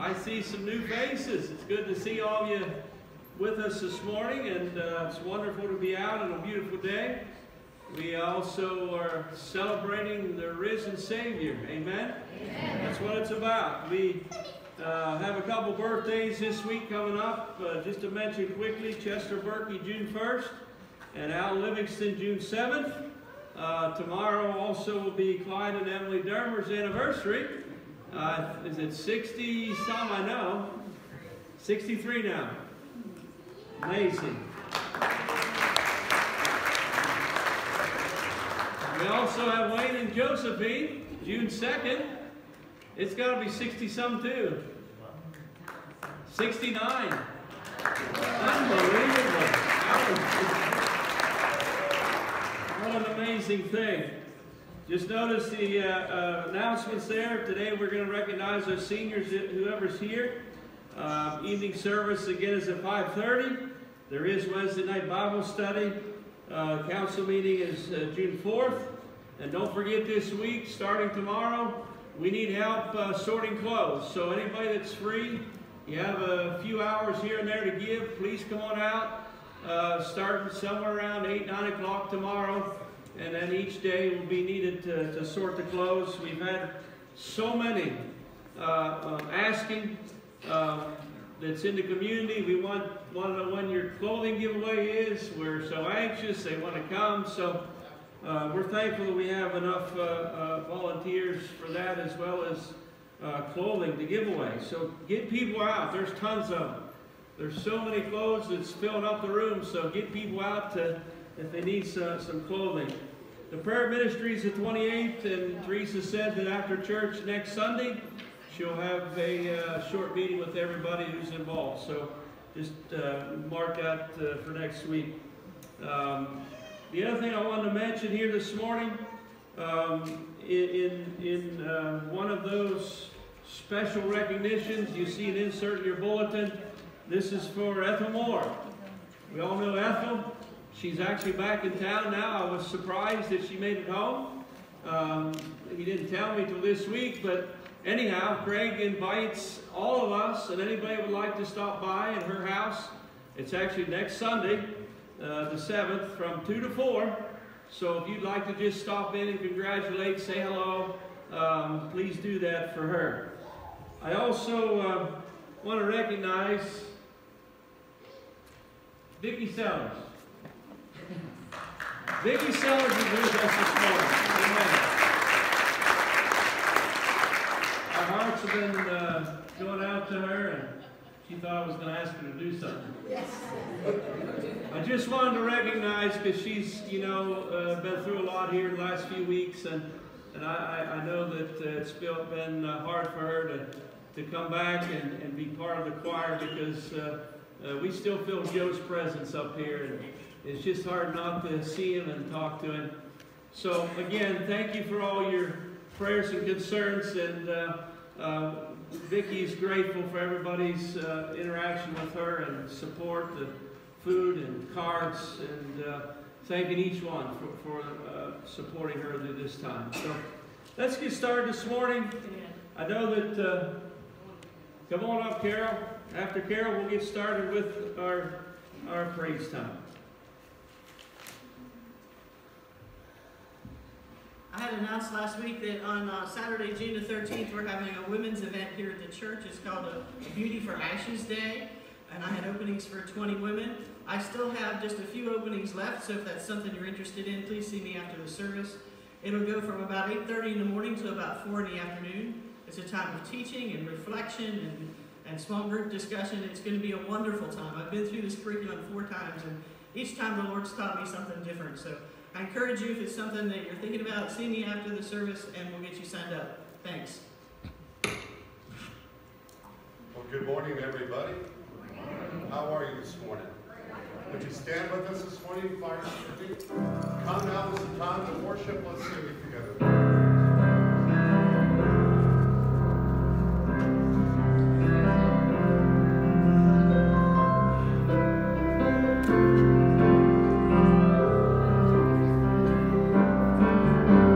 I see some new faces. It's good to see all of you with us this morning, and it's wonderful to be out on a beautiful day. We also are celebrating the risen Savior. Amen? Amen. That's what it's about. We have a couple birthdays this week coming up. Just to mention quickly, Chester Berkey, June 1st, and Al Livingston, June 7th. Tomorrow also will be Clyde and Emily Dermer's anniversary. Is it 60 some? I know. 63 now. Amazing. We also have Wayne and Josephine, June 2nd. It's got to be 60 some too. 69. Unbelievable. What an amazing thing. Just notice the announcements there. Today we're going to recognize our seniors, whoever's here. Evening service again is at 5:30. There is Wednesday night Bible study. Council meeting is June 4th. And don't forget this week, starting tomorrow, we need help sorting clothes. So anybody that's free, you have a few hours here and there to give, please come on out. Starting somewhere around 8, 9 o'clock tomorrow. And then each day will be needed to sort the clothes. We've had so many asking that's in the community. We want to know when your clothing giveaway is. We're so anxious. They want to come. So we're thankful that we have enough volunteers for that, as well as clothing to give away. So get people out. There's tons of them. There's so many clothes that's filling up the room. So get people out if they need some clothing. The prayer ministry is the 28th, and Teresa said that after church next Sunday, she'll have a short meeting with everybody who's involved. So just mark that for next week. The other thing I wanted to mention here this morning, in one of those special recognitions, you see an insert in your bulletin. This is for Ethel Moore. We all know Ethel. She's actually back in town now. I was surprised that she made it home. He didn't tell me till this week, but anyhow, Craig invites all of us, and anybody would like to stop by at her house. It's actually next Sunday, the 7th, from 2 to 4. So if you'd like to just stop in and congratulate, say hello, please do that for her. I also want to recognize Vicki Sellers. Vicki Sellers is with us this morning. Amen. Our hearts have been going out to her, and she thought I was going to ask her to do something. Yes. I just wanted to recognize, because she's, been through a lot here the last few weeks, and I know that it's been hard for her to come back and be part of the choir, because we still feel Joe's presence up here, and it's just hard not to see him and talk to him. So again, thank you for all your prayers and concerns, and Vicki's grateful for everybody's interaction with her and support, the food and cards, and thanking each one for supporting her through this time. So let's get started this morning. I know that, come on up, Carol. After Carol, we'll get started with our praise time. I had announced last week that on Saturday, June the 13th, we're having a women's event here at the church. It's called a Beauty for Ashes Day, and I had openings for 20 women. I still have just a few openings left, so if that's something you're interested in, please see me after the service. It'll go from about 8:30 in the morning to about 4 in the afternoon. It's a time of teaching and reflection and small group discussion. It's going to be a wonderful time. I've been through this curriculum 4 times, and each time the Lord's taught me something different. So I encourage you, if it's something that you're thinking about, see me after the service and we'll get you signed up. Thanks. Well, good morning, everybody. How are you this morning? Would you stand with us this morning, Fire City? Come now, it's the time to worship. Let's sing it together.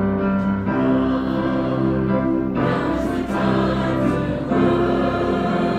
Now's the time to worship.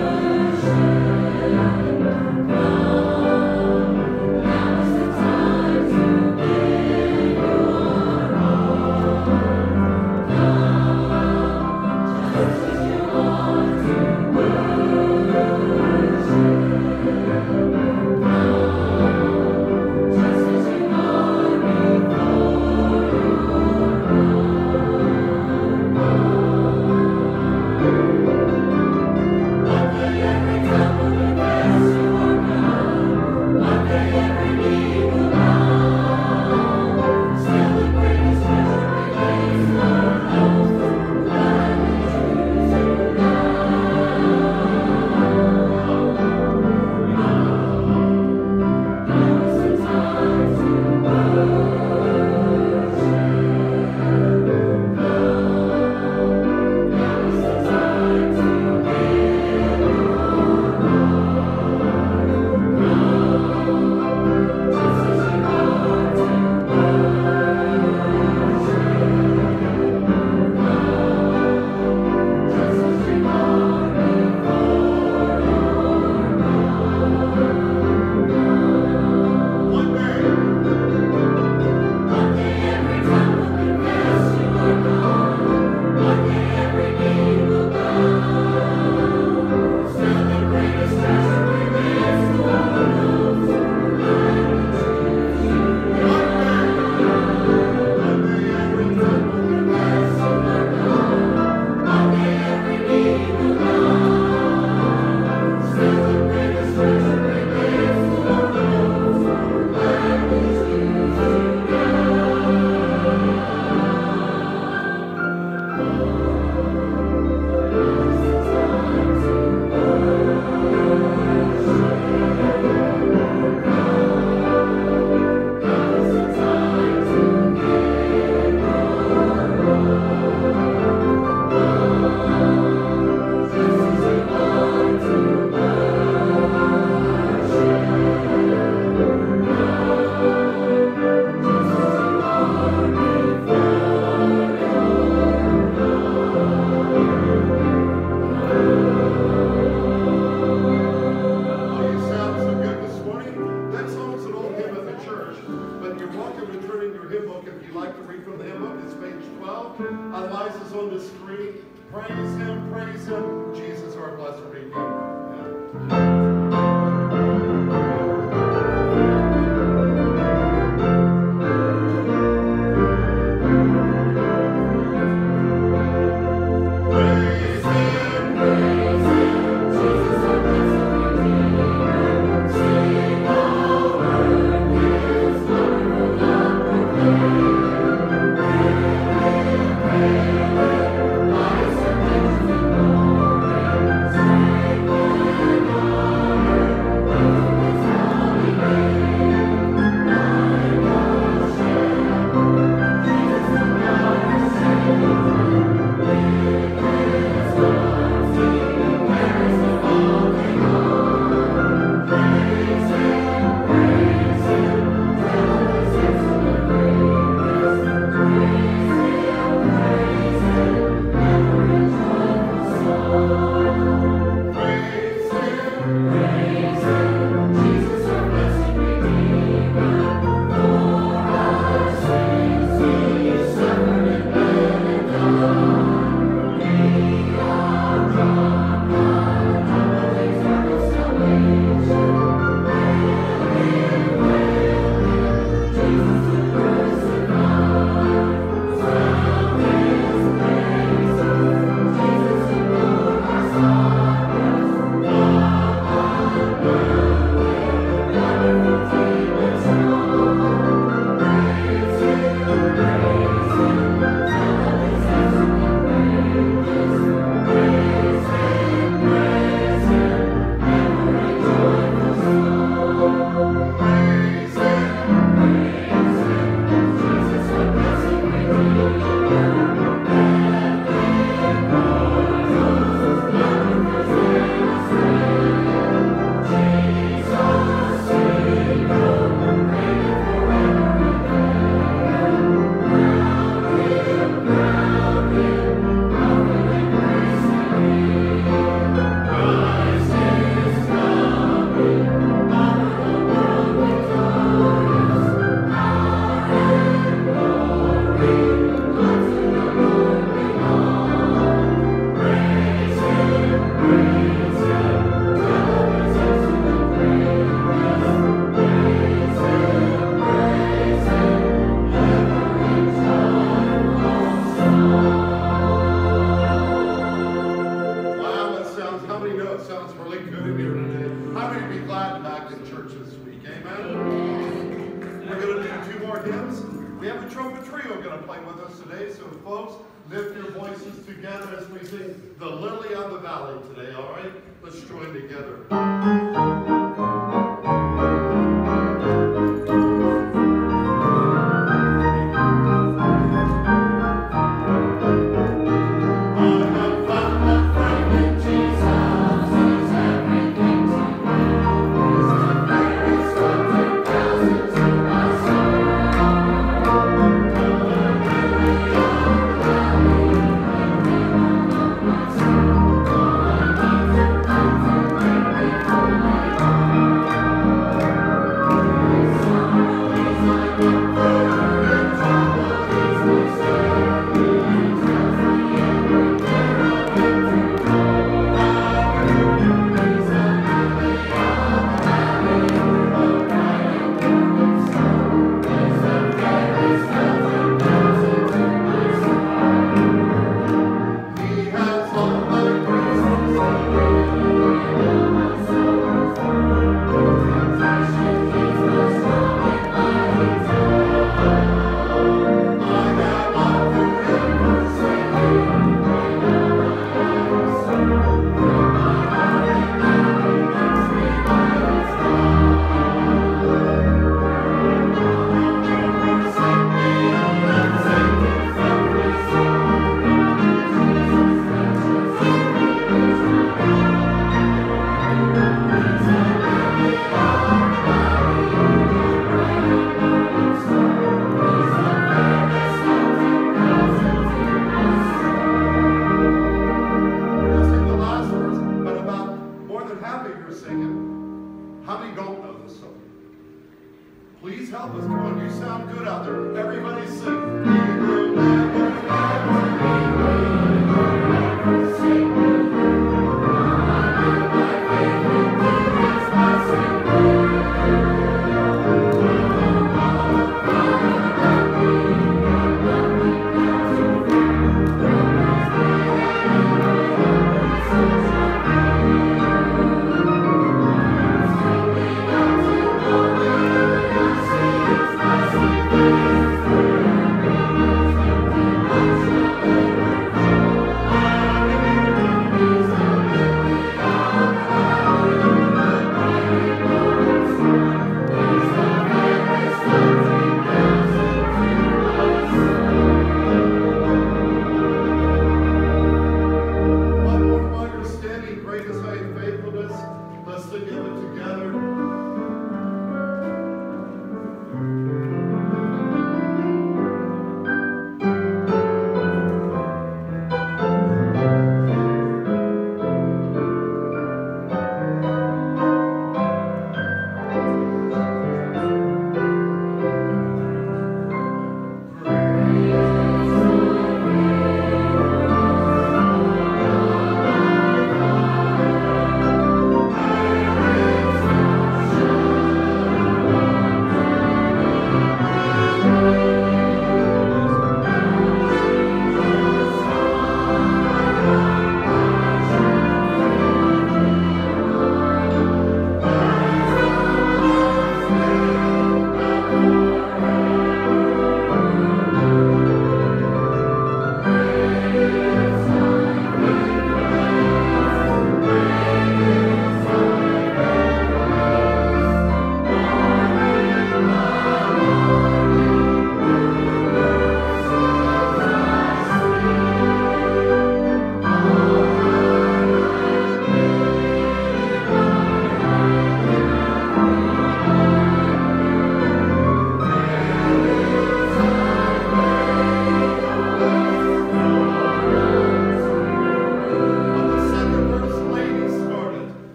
many know it sounds really good in here today? How many be glad back in church this week? Amen? We're going to do 2 more hymns. We have a trumpet trio going to play with us today. So folks, lift your voices together as we sing The Lily on the Valley today, all right? Let's join together.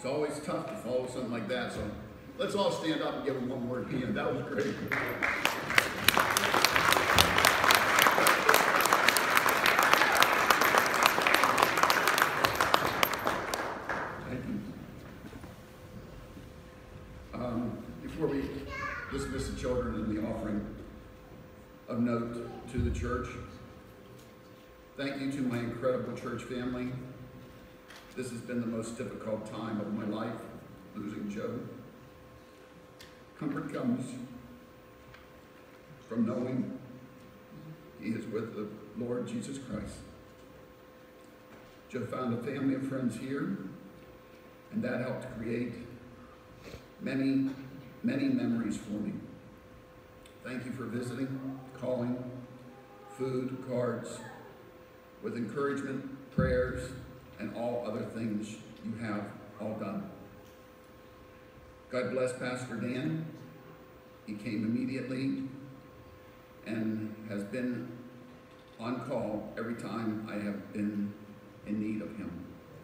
It's always tough to follow something like that. So let's all stand up and give them one more hand. That was great. Thank you. Before we dismiss the children and the offering of note to the church, thank you to my incredible church family. This has been the most difficult time of my life, losing Joe. Comfort comes from knowing he is with the Lord Jesus Christ. Joe found a family of friends here, and that helped create many, many memories for me. Thank you for visiting, calling, food, cards, with encouragement, prayers, and all other things you have all done. God bless Pastor Dan. He came immediately and has been on call every time I have been in need of him.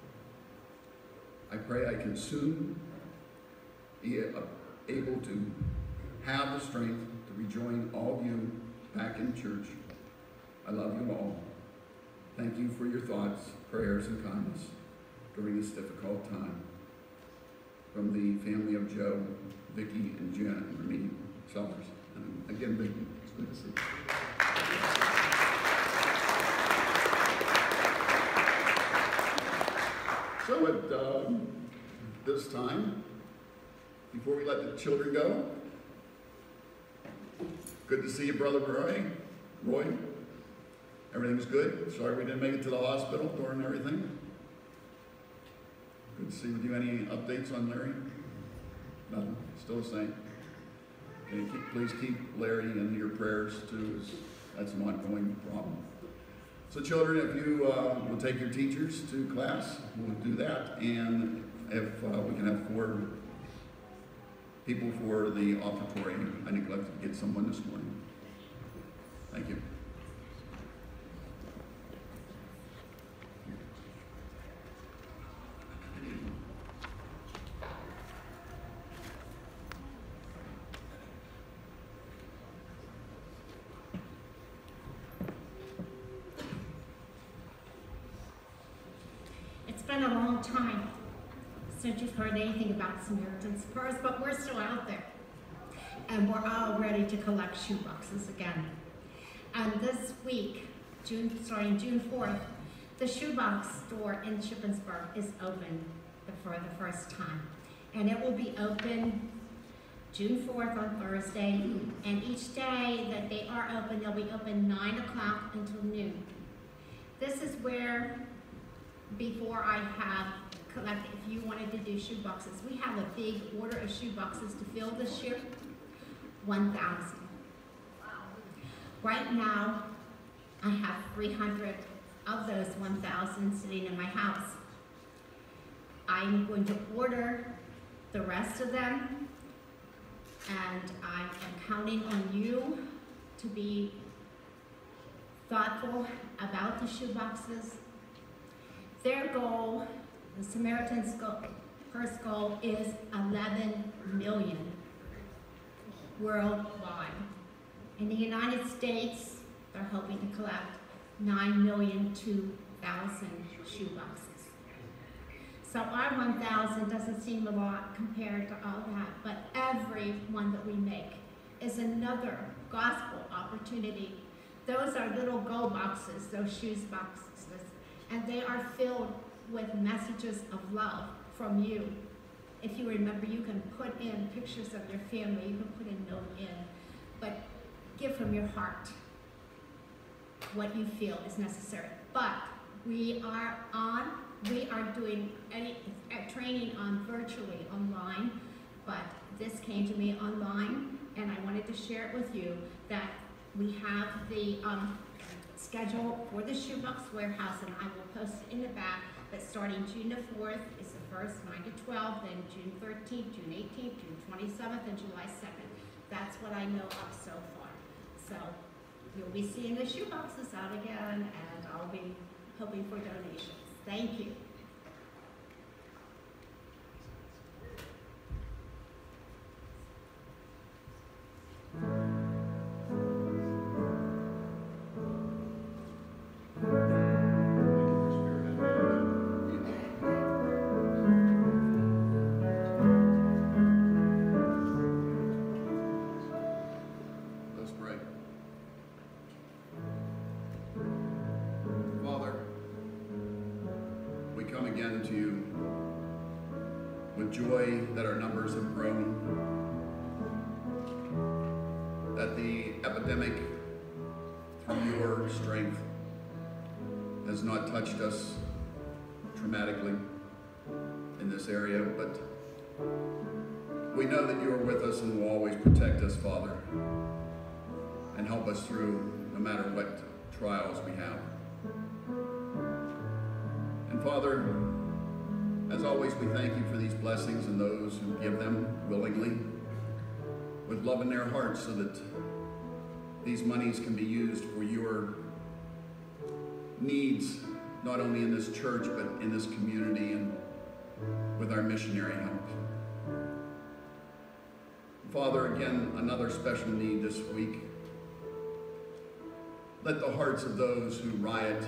I pray I can soon be able to have the strength to rejoin all of you back in church. I love you all. Thank you for your thoughts, prayers, and kindness during this difficult time. From the family of Joe, Vicki, and Jen, and Renee Sellers. And again, Vicki, it's good to see you. So at this time, before we let the children go, good to see you, Brother Roy. Everything's good? Sorry we didn't make it to the hospital during everything. Good to see with you. Any updates on Larry? Nothing. Still the same. Okay, please keep Larry in your prayers too, as that's an ongoing problem. So children, if you will take your teachers to class, we'll do that. And if we can have 4 people for the offertory, I neglected to get someone this morning. Thank you. It's been a long time since you've heard anything about Samaritan's Purse, but we're still out there. And we're all ready to collect shoe boxes again. And this week, starting June 4th, the shoebox store in Shippensburg is open for the first time. And it will be open June 4th on Thursday. And each day that they are open, they'll be open 9 o'clock until noon. This is where, before I have collected, if you wanted to do shoe boxes, we have a big order of shoe boxes to fill this year, 1,000. Right now, I have 300 of those 1,000 sitting in my house. I'm going to order the rest of them, and I am counting on you to be thoughtful about the shoe boxes. Their goal, the Samaritan's Purse goal, is 11 million worldwide. In the United States, they're hoping to collect 9,002,000 shoe boxes. So our 1,000 doesn't seem a lot compared to all that, but every one that we make is another gospel opportunity. Those are little go boxes, those shoes boxes, and they are filled with messages of love from you. If you remember, you can put in pictures of your family, you can put a note in, but give from your heart what you feel is necessary. But we are doing training on virtually online, but this came to me online, and I wanted to share it with you that we have the schedule for the shoebox warehouse, and I will post it in the back. But starting June the 4th is the first 9 to 12, then June 13th, June 18th, June 27th, and July 2nd. That's what I know of so far. So you'll be seeing the shoeboxes out again, and I'll be hoping for donations. Thank you. with joy that our numbers have grown, that the epidemic, through your strength, has not touched us dramatically in this area, but we know that you are with us and will always protect us, Father, and help us through no matter what trials we have. And Father, as always, we thank you for these blessings and those who give them willingly, with love in their hearts, so that these monies can be used for your needs, not only in this church, but in this community and with our missionary help. Father, again, another special need this week. Let the hearts of those who riot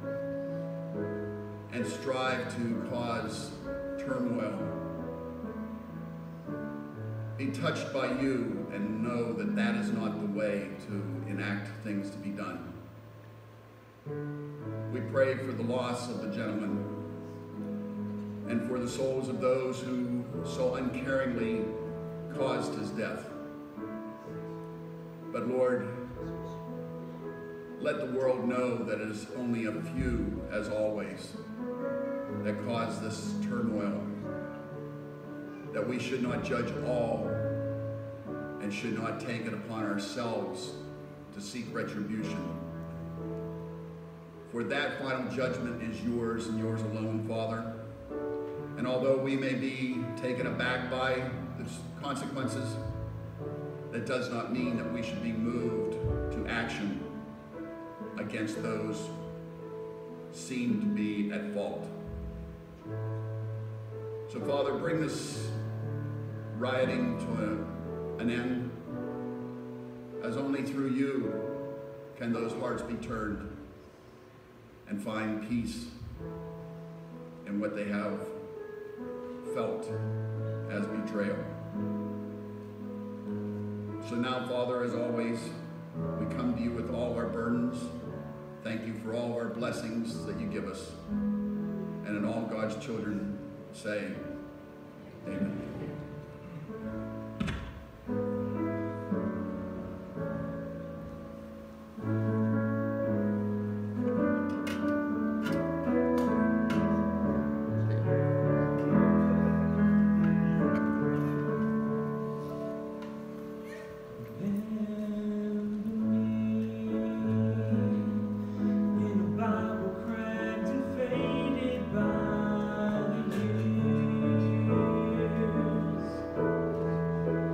and strive to cause turmoil be touched by you and know that that is not the way to enact things to be done. We pray for the loss of the gentleman and for the souls of those who so uncaringly caused his death. But Lord, let the world know that it is only a few, as always, that cause this turmoil, that we should not judge all and should not take it upon ourselves to seek retribution. For that final judgment is yours and yours alone, Father. And although we may be taken aback by the consequences, that does not mean that we should be moved to action against those seen to be at fault. So Father, bring this rioting to an end, as only through you can those hearts be turned and find peace in what they have felt as betrayal. So now, Father, as always, we come to you with all our burdens. Thank you for all of our blessings that you give us. And in all God's children say, amen. Faded by the years.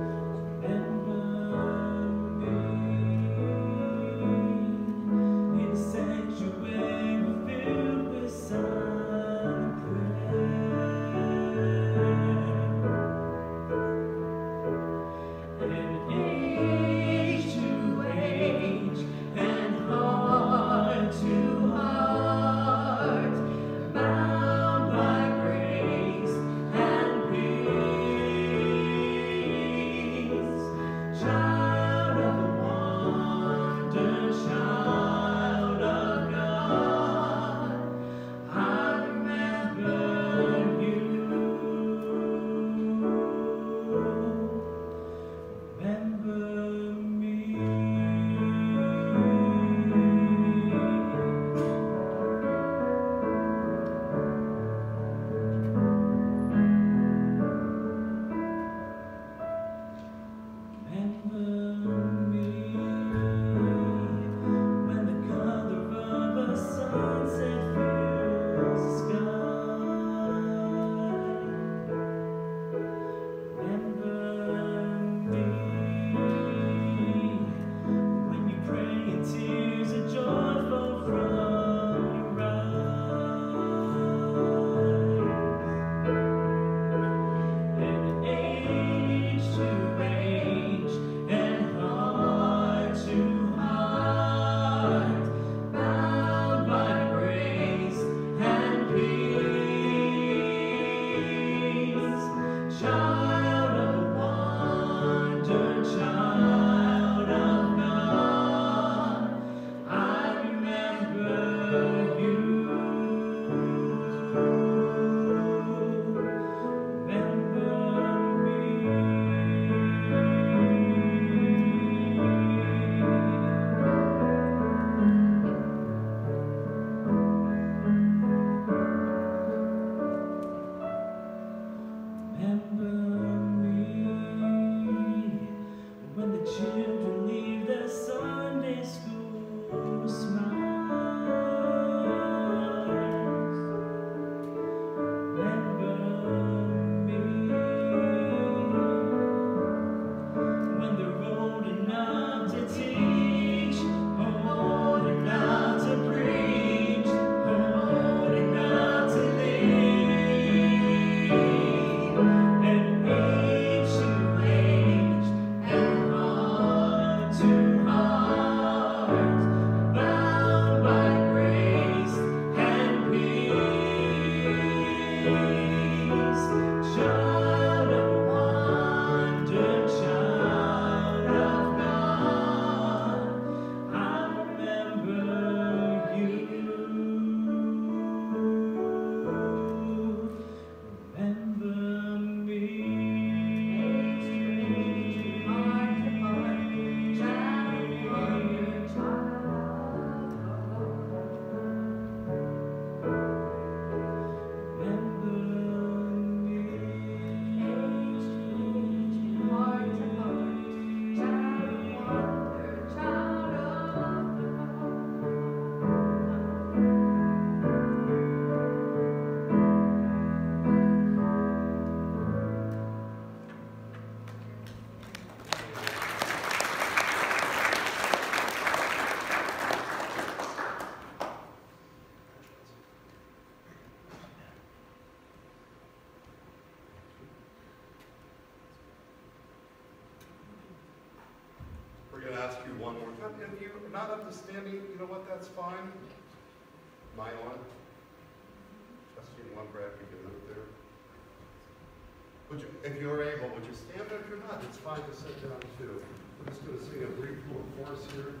one more time. If you're not up to standing, you know what, that's fine. Am I on? Justin, one grab you can move there. Would you, if you're able, would you stand up? If you're not, it's fine to sit down too. We're just going to sing a brief little chorus here.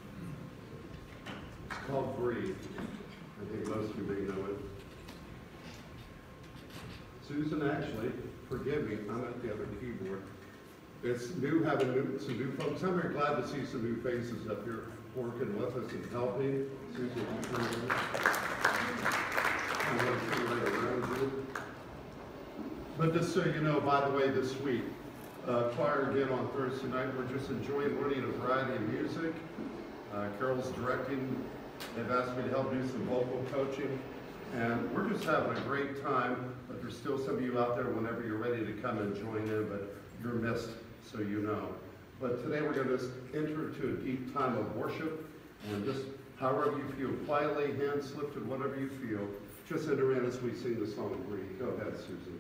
It's called Breathe. I think most of you may know it. Susan, actually, forgive me, I'm at the other keyboard. It's new having some new folks. I'm very glad to see some new faces up here working with us and helping. Susan, you turn it. I'm going to turn right around you. But just so you know, by the way, this week, choir again on Thursday night, we're just enjoying learning a variety of music. Carol's directing. They've asked me to help do some vocal coaching. And we're just having a great time, but there's still some of you out there whenever you're ready to come and join in, but you're missed, so you know. But today we're going to just enter into a deep time of worship, and just however you feel, quietly, hands lifted, whatever you feel, just enter in as we sing the song Breathe. Go ahead, Susan.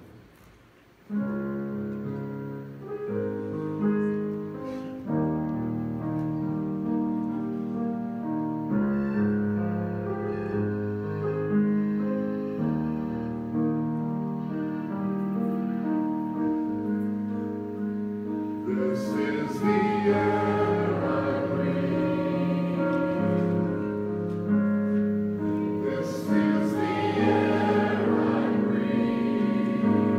This is the air I breathe.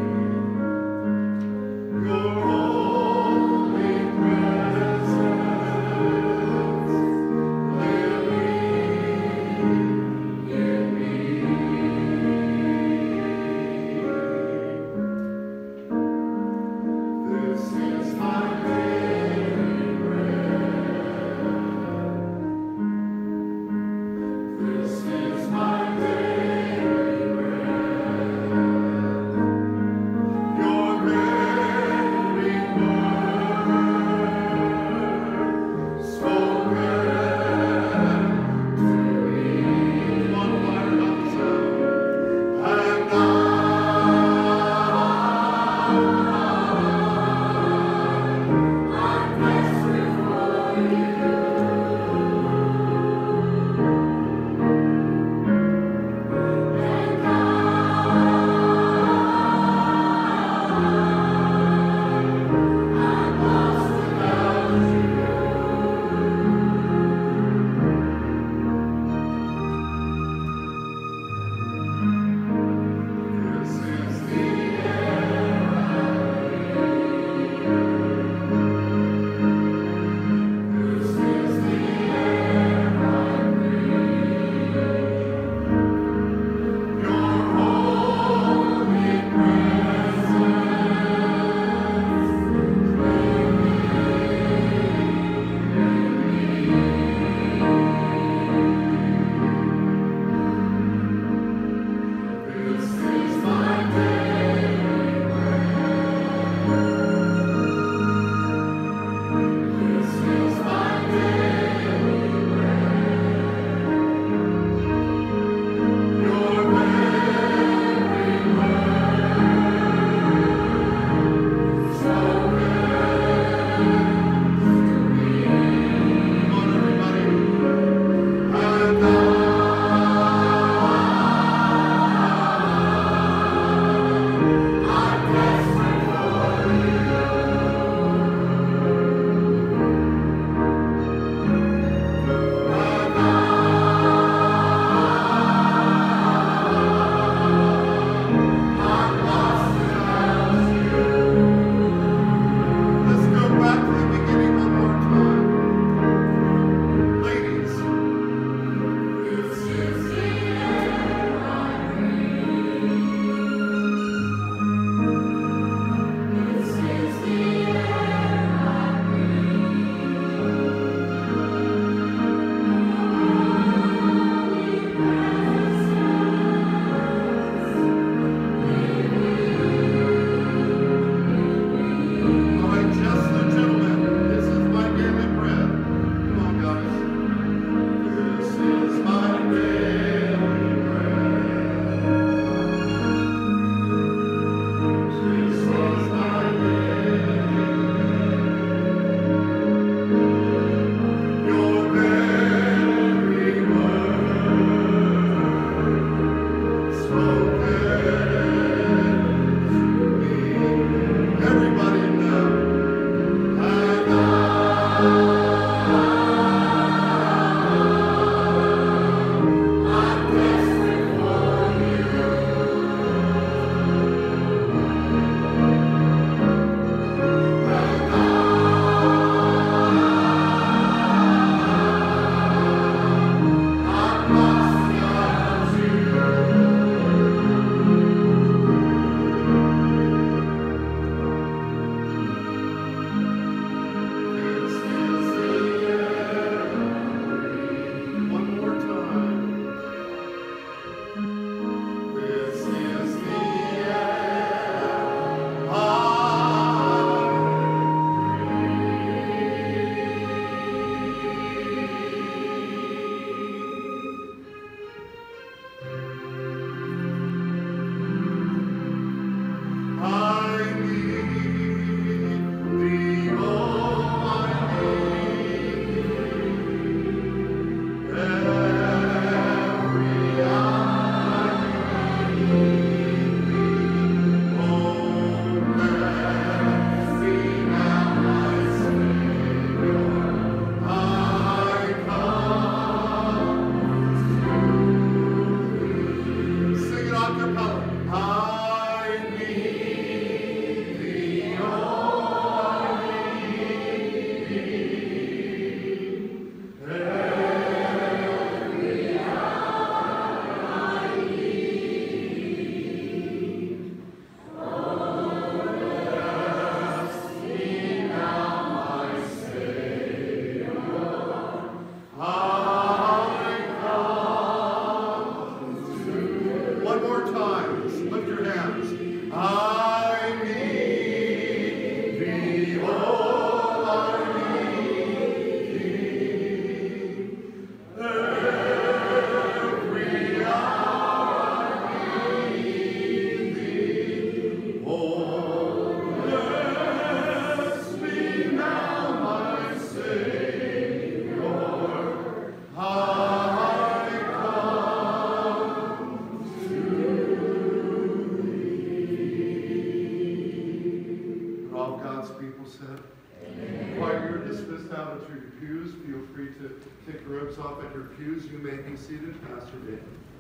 Take your robes off at your pews. You may be seated, Pastor David.